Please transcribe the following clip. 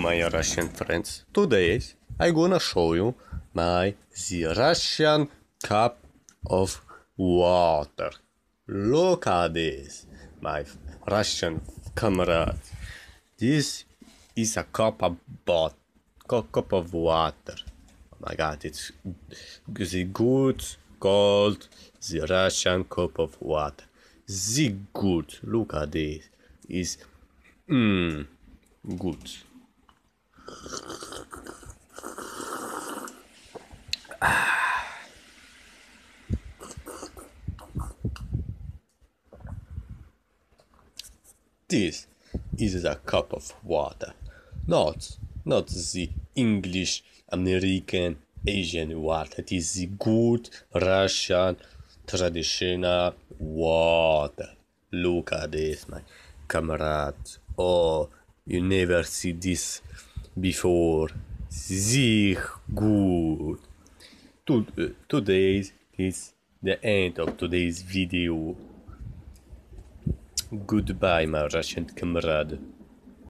my Russian friends. Today I'm gonna show you the Russian cup of water. Look at this, my Russian comrades. This is a cup of water. Oh my God, it's the good called the Russian cup of water. The good, look at this, is good. This is a cup of water, not the English, American, Asian water. It is the good Russian traditional water. Look at this, my comrades. Oh, you never see this before. The good. Today is the end of today's video. Goodbye, my Russian comrade.